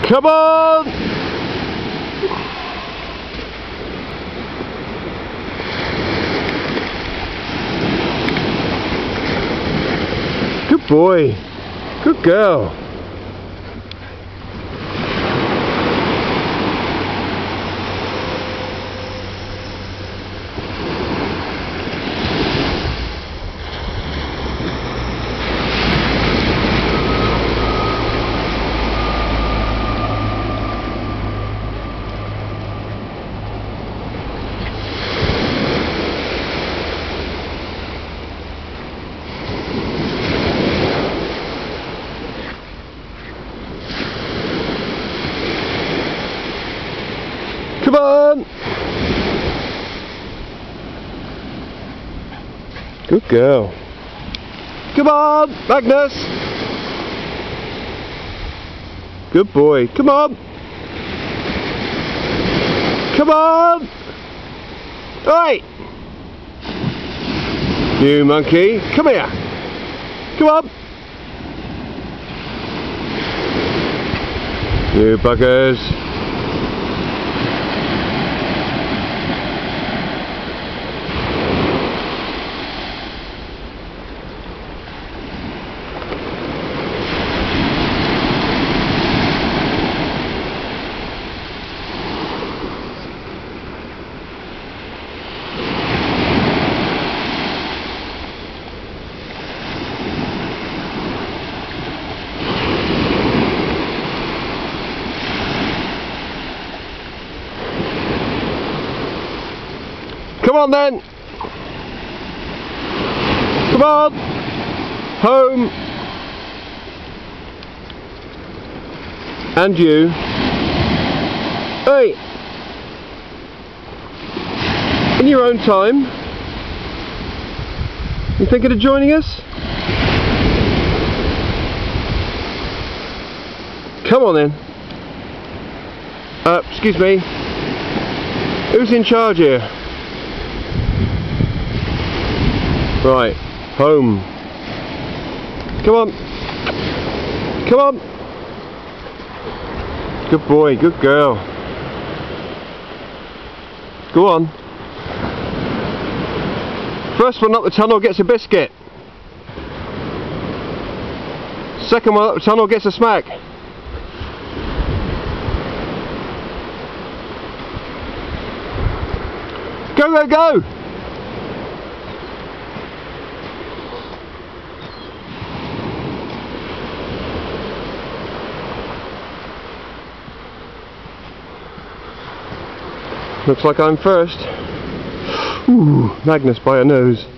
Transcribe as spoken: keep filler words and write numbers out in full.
Come on! Good boy. Good girl. Come on! Good girl. Come on, Magnus! Good boy. Come on! Come on! Hey! You monkey, come here! Come on! You buggers! Come on then! Come on! Home! And you! Hey! In your own time? You thinking of joining us? Come on then! Uh, excuse me. Who's in charge here? Right, home. Come on. Come on. Good boy, good girl. Go on. First one up the tunnel gets a biscuit. Second one up the tunnel gets a smack. Go, go, go! Looks like I'm first. Ooh, Magnus by a nose.